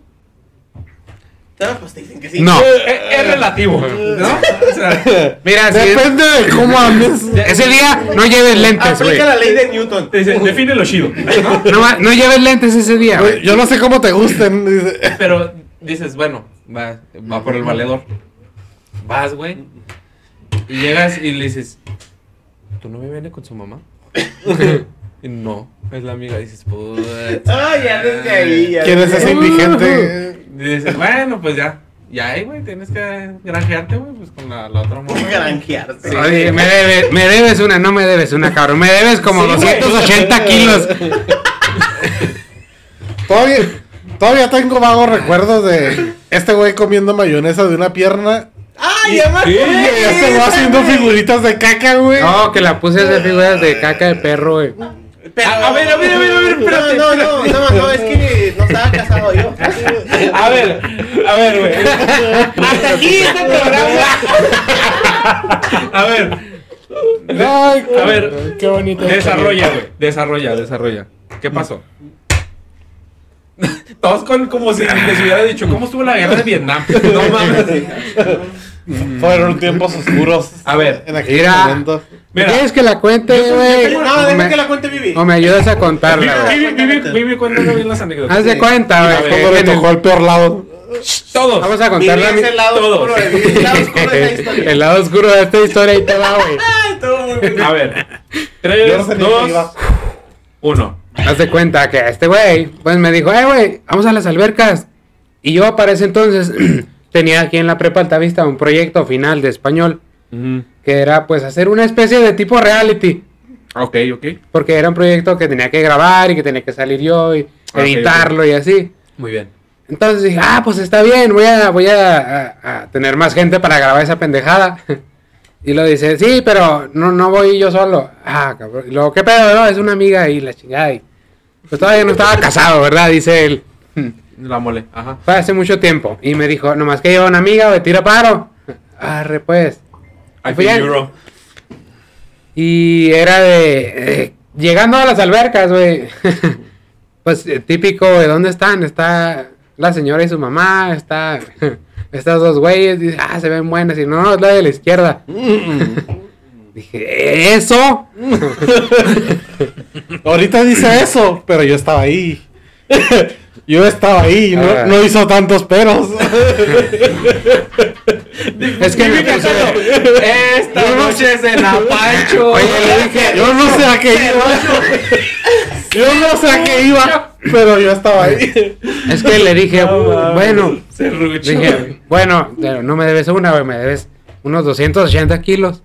No, pues te dicen que sí. No. Es, es relativo, ¿no? O sea, Mira, si es- Depende de cómo andes. ese día no lleves lentes, güey. Aplica la ley de Newton. te dice, define lo chido, ¿no? No, ma- no lleves lentes ese día, Güey, güey. yo no sé cómo te gusten. Dice. Pero dices, bueno, va, va por el valedor. Vas, güey. Y llegas y le dices, ¿tu novia viene con su mamá? Y no, es la amiga. Dices, puta. Ay, ya desde ahí. ya ¿Quién es desde ese ahí. indigente? Y dices, bueno, pues ya. Ya ahí, güey, tienes que granjearte, güey, pues con la, la otra morra. Granjearse. Sí. Oye, me debes, me debes una, no me debes una, cabrón. Me debes como Sí, güey. doscientos ochenta kilos. Todavía, todavía tengo vagos recuerdos de este güey comiendo mayonesa de una pierna. ¡Ay, ya me ¿Qué? acordé! Y este güey haciendo figuritas de caca, güey. No, que la puse a hacer figuras de caca de perro, güey. Pero- A- a ver, a ver, a ver, a ver, espérate, No, no, no, no, no, es que no estaba casado yo. A ver, a ver, güey. Hasta aquí este programa. A ver, Ay, a ver, qué bonito. desarrolla, güey. Desarrolla, desarrolla. ¿Qué pasó? Todos con, como si les hubiera dicho, ¿cómo estuvo la guerra de Vietnam? No mames. Fueron tiempos oscuros. A ver, En aquel Mira. momento. mira. ¿Quieres que la cuente, güey? No, O deja me- que la cuente Vivi. O me ayudas a contarla, güey. Vivi, Vivi, Vivi, cuéntanos bien las anécdotas. Haz de cuenta, A güey. ver, que Cuando le en el- tocó el peor lado. Todos. Vamos a Vivi contarla. es el lado todos. oscuro de Vivi, el lado oscuro de esta historia. El lado oscuro de esta historia y te va, güey. Ay, todo muy bien. A ver. Yo no Tres, sé ni qué dos, iba. uno. Haz de cuenta que este güey, pues me dijo, eh, güey, vamos a las albercas. Y yo para ese entonces tenía aquí en la prepa Altavista un proyecto final de español que era pues hacer una especie de tipo reality. Ok, ok. Porque era un proyecto que tenía que grabar y que tenía que salir yo y Ok, editarlo y así. Muy bien. Entonces dije, ah, pues está bien, voy a, voy a, a- a tener más gente para grabar esa pendejada. Y lo dice, sí, pero no, no voy yo solo. Ah, cabrón. Y luego, ¿qué pedo? No, es una amiga y la chingada. Y pues todavía no estaba casado, ¿verdad? Dice él. La mole. Ajá. Fue hace mucho tiempo. Y me dijo, nomás que lleva una amiga, güey, tira paro. Arre, pues. I Fui feel a- euro. Y era de... eh, llegando a las albercas, güey. Pues eh, típico, de ¿dónde están? Está la señora y su mamá, está... Estas dos güeyes, dice, ah, se ven buenas. Y no, no, es la de la izquierda. Dije, ¿eso? Ahorita dice eso, pero yo estaba ahí. Yo estaba ahí, no, Ah. no hizo tantos peros. Es que me puso... Esta noche es en Apacho. Oye, le dije, Yo no sé a qué iba. Yo no sé a qué iba, pero yo estaba ahí. es que le dije, No mames, bueno... serrucho. Dije, bueno, pero no me debes una, güey, me debes unos doscientos ochenta kilos.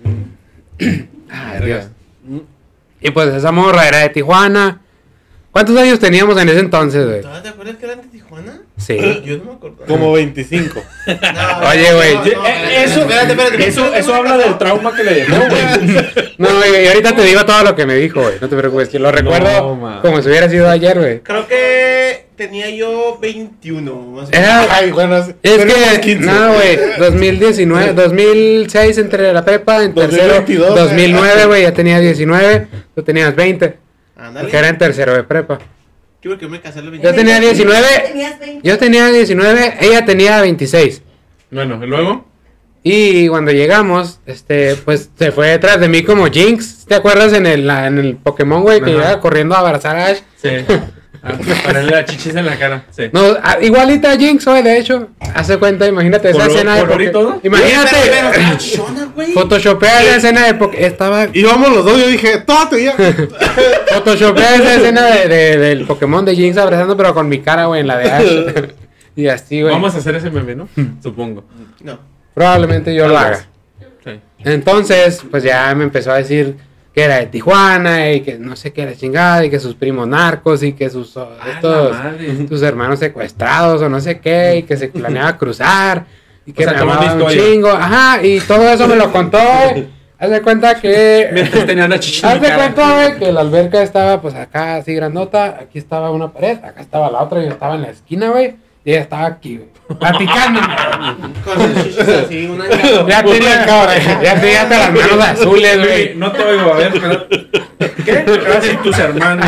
Ay, Dios. Y pues esa morra era de Tijuana. ¿Cuántos años teníamos en ese entonces, güey? ¿Te acuerdas que eran de Tijuana? Sí. Yo no me acuerdo. Como veinticinco. No, Oye, güey, no, Eh, no, eh, eso, espérate, espérate, eso, espérate, eso habla del trauma que le dejó, güey. No, y ahorita te digo todo lo que me dijo, güey. No te preocupes, que lo recuerdo man. como si hubiera sido ayer, güey. Creo que tenía yo veintiuno, más o menos. Era, Ay, bueno, es es tenemos que, quince. no, güey, dos mil diecinueve, dos mil seis entre la prepa, en dos mil tercero, veintidós, dos mil nueve, güey, ya tenía diecinueve, tú tenías veinte, Ándale. porque era en tercero de prepa. Yo creo que me casé a los Yo veintiuno. tenía diecinueve, Tenías veinte. yo tenía diecinueve, ella tenía veintiséis. Bueno, ¿y luego? Y cuando llegamos, este, pues se fue detrás de mí como Jinx. ¿Te acuerdas en el, la- en el Pokémon, güey, que Ajá. llegaba corriendo a abrazar a Ash? Sí. Ah, ponerle la chichis en la cara. Sí. No, a- igualita a Jinx, güey, de hecho. Hace cuenta, imagínate esa ¿Color- escena de color y Poké- todo? Imagínate, Pero, pero, chichona, güey. photoshopea esa escena de Poké- Estaba. Íbamos los dos, yo dije, tóate ya. Photoshopea esa escena de, de- del Pokémon de Jinx abrazando, pero con mi cara, güey, en la de Ash. Y así, güey. Vamos a hacer ese meme, ¿no? Supongo. No. Probablemente yo lo haga. Sí. Entonces, pues ya me empezó a decir que era de Tijuana y que no sé qué era chingada y que sus primos narcos y que sus oh, Ah, estos, la madre. sus hermanos secuestrados o no sé qué y que se planeaba cruzar y que O sea, me toda una amaba un historia. chingo, ajá, y todo eso me lo contó, güey. Haz de cuenta que Mientras tenía una chichi en haz mi de cara. cuenta, güey, que la alberca estaba pues acá así grandota, aquí estaba una pared, acá estaba la otra, yo estaba en la esquina, güey, y ella estaba aquí, güey, platicando. Con sus chichis así, una en Ya tenía, ya tenía hasta las manos azules, Güey, güey. no te oigo, a ver. pero- ¿Qué? Casi tus hermanos.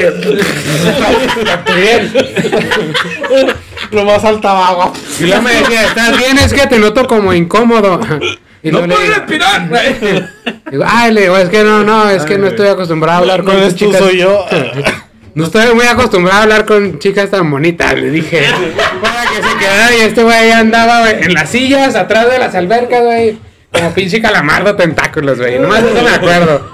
Bien. Lo más faltaba agua. Y luego me decía, ¿estás bien? Es que te noto como incómodo. Y ¡No luego le puedes digo, respirar! güey. digo, ay, le digo, es que no, no, es que Ay, no güey. estoy acostumbrado a hablar No con eres tú, chicas. soy yo. No estoy muy acostumbrado a hablar con chicas tan bonitas, le dije. Para que se quedara y este güey ya andaba, güey, en las sillas, atrás de las albercas, güey. Como pinche calamardo tentáculos, güey. Nomás eso me acuerdo.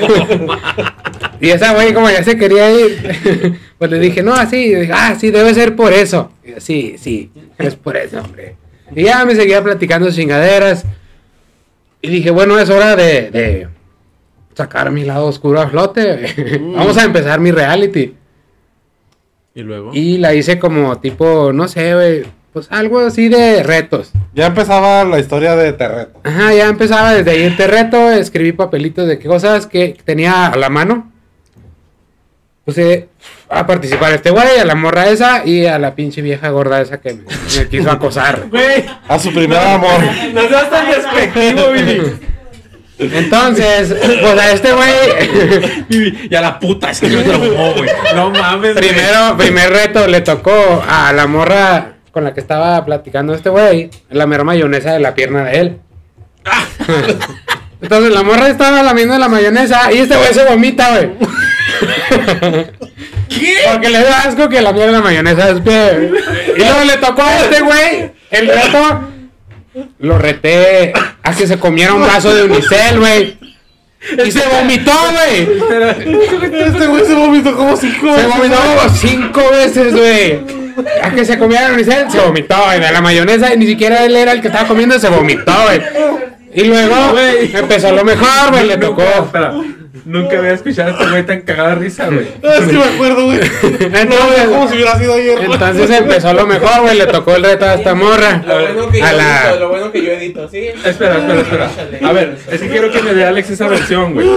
Y esa güey como ya se quería ir, pues le dije, no, así, y dije, ah, sí, debe ser por eso. Y yo, sí, sí, es por eso, hombre. Y ya me seguía platicando chingaderas. Y dije, bueno, es hora de, de sacar mi lado oscuro a flote. Vamos a empezar mi reality. ¿Y luego? Y la hice como tipo, no sé, güey, pues algo así de retos. Ya empezaba la historia de Terreto. Ajá, ya empezaba desde ahí el reto, escribí papelitos de qué cosas que tenía a la mano. Puse a participar este güey, a la morra esa y a la pinche vieja gorda esa que me, me quiso acosar. Güey, A su primer amor. no seas tan despectivo, Vivi. Entonces, pues a este güey, Vivi, y a la puta, es que me traumó, güey. No mames, güey. primero, primer reto le tocó a la morra con la que estaba platicando este güey, la mera mayonesa de la pierna de él. Entonces la morra estaba lamiendo la mayonesa y este güey se vomita, güey. ¿Qué? Porque le da asco que lamiera la mayonesa después. Y luego le tocó a este güey el reto. Lo reté a que se comiera un vaso de unicel, güey. Y se vomitó, güey. Este güey se vomitó como cinco Se veces. vomitó como cinco veces, güey. A que se comiera el unicel, se vomitó, güey. De la mayonesa, y ni siquiera él era el que estaba comiendo, se vomitó, güey. Y luego, Güey. empezó lo mejor, güey. Le tocó. Nunca, espera, nunca había escuchado a este güey tan cagada de risa, güey. No, es que me acuerdo, güey. No, como si hubiera sido ayer. Entonces empezó lo mejor, güey. Le tocó el reto a esta morra. Lo bueno que yo A la- edito, lo bueno que yo edito, ¿sí? Espera, espera, espera. A ver, es que quiero que me dé Alex esa versión, güey.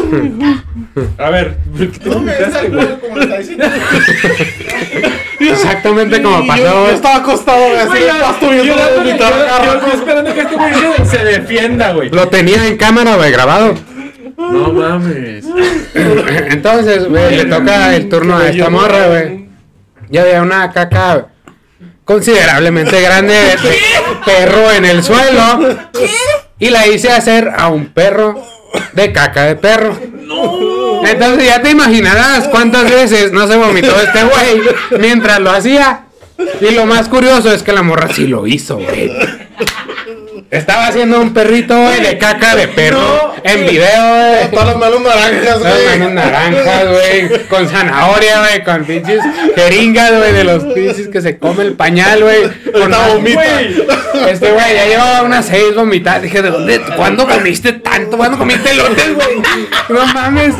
A ver, ¿por qué te No me des vomitaste, al güey? culo como lo está diciendo. Exactamente como Y pasó, Yo, yo güey. estaba acostado, güey, así Güey, en el pasto viendo yo- la yo- vomitar yo- cada yo rato. estoy esperando que este güey se- se defienda, güey. Lo tenía en cámara, güey, grabado. No mames. Entonces, güey, le toca el turno a esta morra, güey. Ya había una caca considerablemente grande de perro en el suelo. Y la hice hacer a un perro de caca de perro. Entonces ya te imaginarás cuántas veces no se vomitó este güey mientras lo hacía. Y lo más curioso es que la morra sí lo hizo, güey. Estaba haciendo un perrito, güey, de caca de perro No. en video, güey. Todas las manos naranjas, Las güey. manos naranjas, güey, con zanahoria, güey, con pinches jeringas, güey, de los pinches que se come el pañal, güey. Con Ahorita vomita. Güey. Este güey ya llevaba unas seis vomitadas. Dije, ¿de dónde? ¿Cuándo comiste tanto? ¿Cuándo comiste elotes, güey? No mames.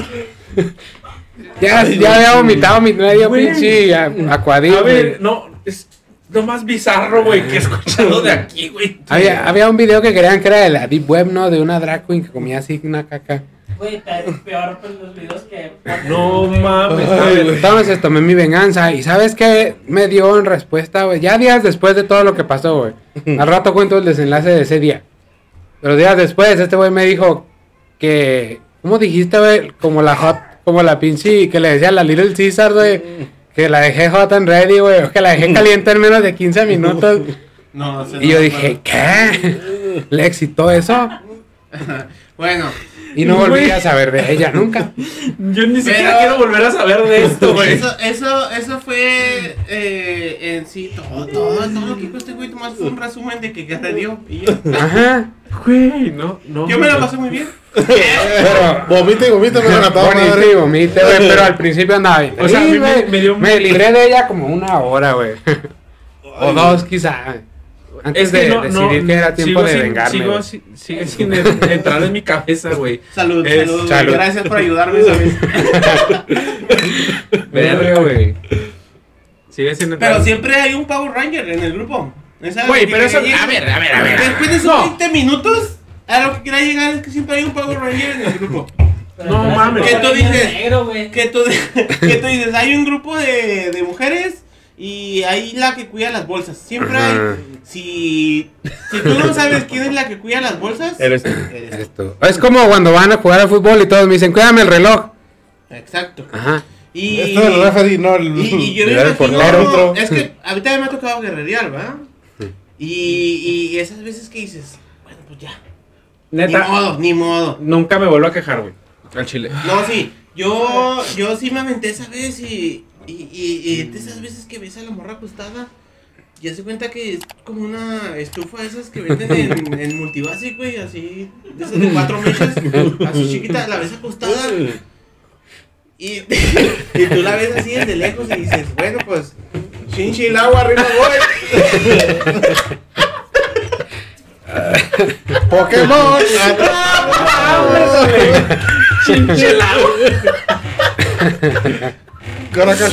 Ya, ya había vomitado mi medio Güey. pinche a- acuadillo, A güey. ver, no, es lo más bizarro, güey, que he escuchado de aquí, güey. Había, había un video que creían que era de la Deep Web, ¿no? De una drag queen que comía así una caca. Güey, tal vez peor pues, los videos que. No mames. A Ay, ver, güey. Entonces tomé mi venganza. ¿Y sabes qué me dio en respuesta, güey? Ya días después de todo lo que pasó, güey. Al rato cuento el desenlace de ese día. Pero días después, este güey me dijo que... ¿Cómo dijiste, güey? Como la hot... Como la pinche... Que le decía a la Little Caesar, güey. Que la dejé hot and ready, güey. o Que la dejé caliente en menos de quince minutos. No, se Y yo no, dije, ¿qué? ¿Le excitó eso? Bueno, Y no volví Güey. a saber de ella nunca. yo ni siquiera Pero- quiero volver a saber de esto, güey. eso, eso, eso fue eh, en sí todo, todo, todo lo que dijo este güey, nomás fue un resumen de que guerrereó y ya. Ajá. Güey, no, no. Yo me la pasé muy bien. Pero... Vomita y vomita, pero a toda Bonito madre. y vomite, güey, pero al principio andaba bien. O sea, a mí Sí, me- güey, me dio- me libré de ella como una hora, güey. O dos, quizá. Antes Es que de no, decidir no, que era tiempo sigo de sin- vengarme. Sigo, güey. si- sigue sin en- entrar en mi cabeza, güey. Salud, Es- salud, güey. salud. Gracias por ayudarme esa vez. Verga, güey. Sigue sin entrar. Pero siempre hay un Power Ranger en el grupo. Esa Güey, que pero eso. llega- A ver, a ver, a ver. Después de esos No. veinte minutos, a lo que quería llegar es que siempre hay un Power Ranger en el grupo. No mames. ¿Qué tú dices? Negro, güey. Que tú, que tú dices, hay un grupo de, de mujeres y hay la que cuida las bolsas. Siempre hay. Ajá. Si, si tú no sabes quién es la que cuida las bolsas, Eres tú. eres tú. Esto. Es como cuando van a jugar al fútbol y todos me dicen, cuídame el reloj. Exacto. Ajá. Y, Esto es el referee, no el. y, y yo me Era el imagino, portero. es que ahorita me ha tocado guerrerear, ¿verdad? Y, y esas veces que dices, bueno, pues ya. Ni Neta, modo, ni modo. nunca me vuelvo a quejar, güey. Al chile. No, sí, yo, yo sí me aventé esa vez y, y, y, y de esas veces que ves a la morra acostada, ya se cuenta que es como una estufa esas que venden en, en Multibasic, güey, así, de esas de cuatro mechas, así chiquita, la ves acostada y, y tú la ves así desde lejos y dices, bueno, pues, chinchi el agua, arriba voy. Pokémon. Chinchilao. Caracas,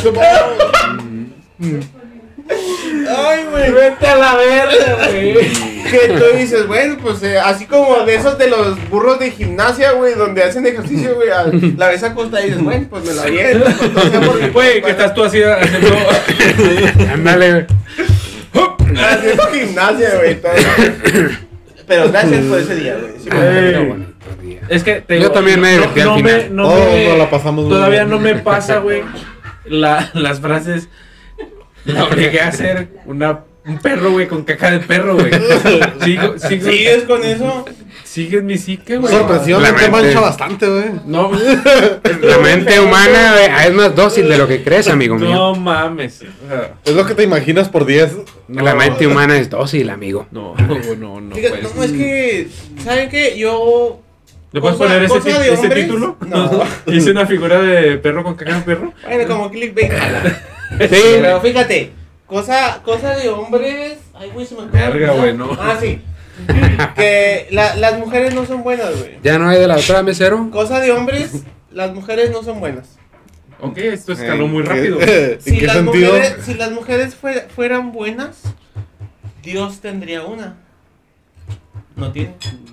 Ay, güey. Vete a la verga, güey. Que tú dices, bueno, pues eh, así como de esos de los burros de gimnasia, güey, donde hacen ejercicio, güey, a- la ves acostada y dices, bueno, pues me la aviento. pues, no sé por qué, Güey, que estás tú así haciendo. Ándale, güey. haciendo gimnasia, güey. todo. Pero gracias por ese día, güey. Sí, Ey. Qué bonito día. Es que te Yo también me divertí al no final. Me, no Todos me- nos la pasamos muy Todavía bien. no me pasa, güey. La, las frases. La obligué a hacer una, un perro, güey, con caca de perro, güey. Sigo, sigo, ¿Sigues con eso? Sigue en mi psique, güey. Sorpresión, La te mente. mancha bastante, güey. No, La mente humana, güey, es más dócil de lo que crees, amigo mío. no mames. O sea, Es lo que te imaginas por diez. no. La mente humana es dócil, amigo. No, no, no, no. Fíjate, pues. no, es que, ¿saben qué? Yo... ¿Le puedes cosa- poner ese, cosa ti- de ese hombres, título? no. Hice una figura de perro con caca de perro. Bueno, como clickbait. Sí, Pero fíjate, cosa, cosa de hombres... Ay, güey, se me acaba de Verga, olvidar. güey, no. Ah, sí. Que la- las mujeres no son buenas, güey. ya no hay de la otra mesero. Cosa de hombres, las mujeres no son buenas. Ok, esto escaló muy ¿En rápido. qué- ¿En Si qué las, sentido? mujeres, si las mujeres fue- fueran buenas, Dios tendría una. No tiene.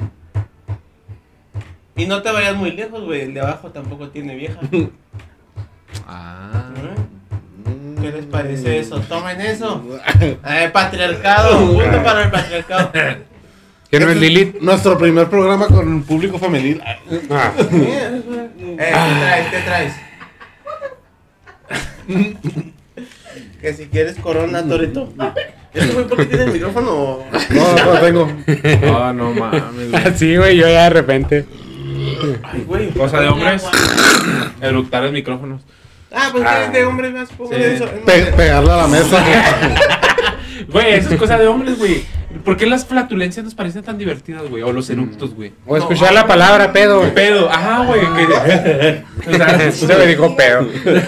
Y no te vayas muy lejos, güey. El de abajo tampoco tiene vieja. Ah. ¿Qué les parece eso? Tomen eso. Eh, patriarcado. Punto para el patriarcado. ¿Que no es Lilith? Nuestro primer programa con público femenil. Ah, Eh, ¿qué traes? ¿Qué traes? Que si quieres corona, Toreto. ¿Este güey por qué tiene el micrófono? No, no lo tengo. Ah, no mames, güey. así, güey, yo ya de repente. Ay, güey. Cosa de hombres. Eructar en micrófonos. Ah, pues Ah. que es de hombre más pongo Sí. eso. Pe- pegarle a la mesa. Güey, eso es cosa de hombres, güey. ¿Por qué las flatulencias nos parecen tan divertidas, güey? O los eructos, güey. O escuchar la palabra pedo, güey. Pedo, ajá, güey. que- O sea, Ese güey dijo pedo.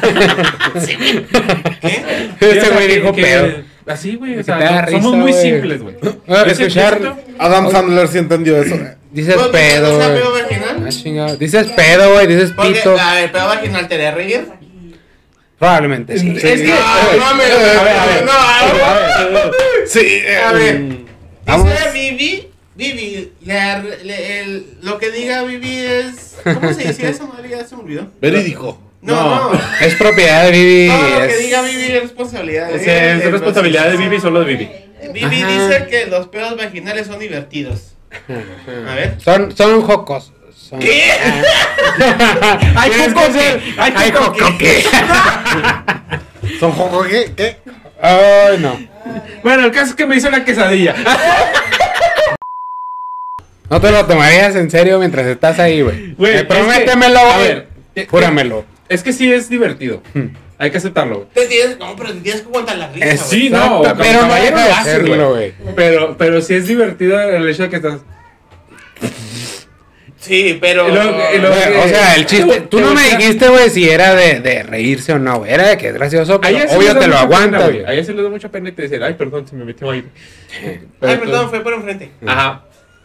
¿Qué? Ese güey dijo que- pedo. Así, güey. O Que te da sea, risa, somos muy güey. simples, güey. Ah, Yo sé- escuchar- yo siento- Adam Sandler sí entendió eso. Dices ¿Puedo pedo, decir que no sea güey. pedo vaginal? Ah, chingado. Dices pedo, güey. Dices Porque, pito. a ver, pedo vaginal te haría reír. Probablemente sí. Es que. No, mames, A ver, a ver. no, a ver. Sí. eh, A ver. Vamos. Dice Vivi, Vivi, le- le- el- lo que diga Vivi es... ¿Cómo se dice eso, madre? Ya se me olvidó. Verídico. No, No. no. Es propiedad de Vivi. Todo lo que es- diga Vivi es responsabilidad de Es, es él, responsabilidad de entonces- Vivi, solo de Vivi. Vivi Ajá. dice que los pedos vaginales son divertidos. A ver. Son, son jocosos. Son... ¿Qué? ¡Ay, Tienes que jocoque! ser- ¡Ay, ¡Ay, jocoque! jocoque! ¿Son joco qué? ¿Qué? Ay, no. Bueno, el caso es que me hizo la quesadilla. No te lo tomarías en serio mientras estás ahí, güey. Güey, Eh, es que- prométemelo, a güey. ver, eh, Júramelo. Es que sí es divertido. Hay que aceptarlo, güey. Te tienes, no, pero te tienes que aguantar la risa, Eh, güey. sí, no, Exacto, como pero no caballero deja lo de haces, hacerlo, güey. güey. Pero, pero sí es divertido el hecho de que estás. Sí, pero... Y luego- y luego- Güey, o sea, el chiste. Te- Tú te no me voltea- dijiste, güey, si era de, de reírse o no, güey. Era de que es gracioso, A pero ella sí obvio le da te lo mucha pena, aguantas, güey. güey. A ella sí le da mucha pena y te dicen, ay, perdón, se me metió aire. Ay, perdón, fue por enfrente. Ajá.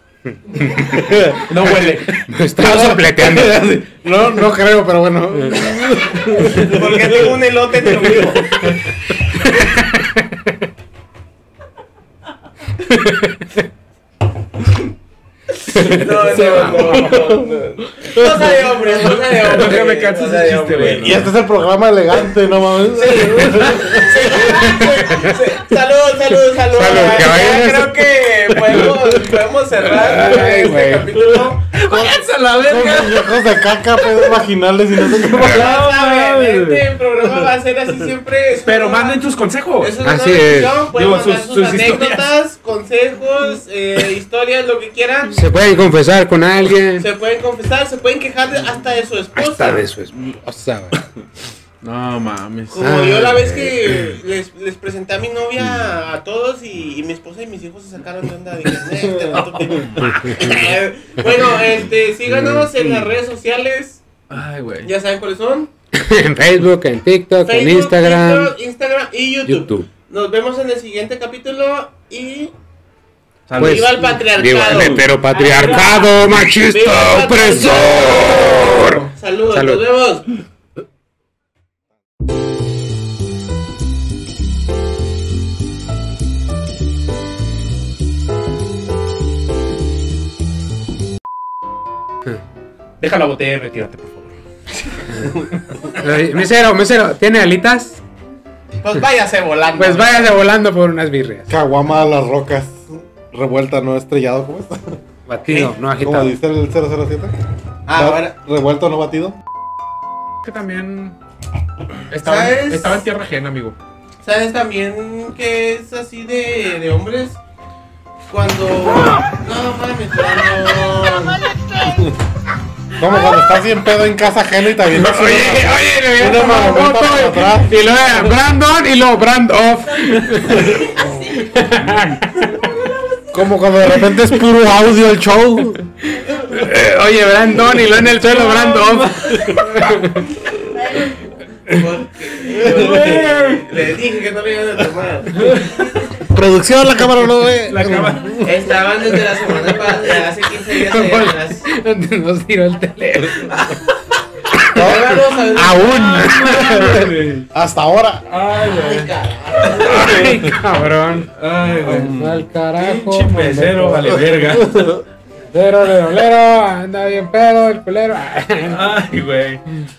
No huele. Me estaba sopleteando. No, no creo, pero bueno. Porque tengo un elote en el ombligo. No, no, no, no, no. Cosa de hombres, cosa de hombres. Nunca me cansas cosa ese de chiste, hombres. güey. Y este es el programa elegante, no mames. Salud, salud, salud. Salud, Ya caballeros. creo que podemos, podemos cerrar Ay, este güey. capítulo. ¡Váyanse a la Con verga! viejos de caca, pedos vaginales y no sé qué más. Ya saben, este programa va a ser así siempre. Es Pero una- manden tus consejos. Es una Así nueva es. sección, pueden Digo, mandar sus- sus, sus anécdotas, consejos, eh, historias, lo que quieran. Se pueden confesar con alguien. Se pueden confesar, se pueden quejar de- hasta de su esposa. Hasta de su esposa, güey. No mames. Como Ah, yo la vez güey. que les, les presenté a mi novia a todos y, y mi esposa y mis hijos se sacaron de onda. Dije, "Eh, te mato que-". Eh, Bueno, este, síganos en las redes sociales. Ay, güey. Ya saben cuáles son. En Facebook, en TikTok, en Facebook, Instagram. TikTok, Instagram y YouTube. YouTube. Nos vemos en el siguiente capítulo y Salud. Pues, ¡Viva el patriarcado! Viva el heteropatriarcado machista ¡Viva el opresor. patriarcado! Salud, Salud. nos vemos. Deja la botella y retírate, por favor. Eh, Mesero, mesero, ¿tiene alitas? Pues váyase volando. Pues váyase volando por unas birrias. Caguama a las rocas. Revuelta, no estrellado, ¿cómo está? Batido, no ¿Cómo agitado. dice el cero cero siete? Ah, ¿Va- ahora. Revuelto, no batido. Que también estaba, ¿Sabes? estaba en tierra ajena, amigo. ¿Sabes también que es así de, de hombres? Cuando. No mames, cuando. Como cuando estás bien pedo en casa ajena y te vienes Oye, oye, le voy a una tomar marometa foto, para atrás. y luego Brandon y luego Brand off. Como cuando de repente es puro audio el show. Eh, Oye, Brandon y luego en el suelo Brand off. Porque le dije que no le iban a tomar. Producción, la cámara no ve. La cama. Estaban desde la semana pasada, hace quince días atrás. Nos tiró el teléfono. Aún. Hasta ahora. Ay, Ay, güey. carajo. Ay, cabrón. Ay, güey. Al carajo. Pinche mesero, vale verga. Cero de dolero, anda bien pedo el culero. Ay, güey.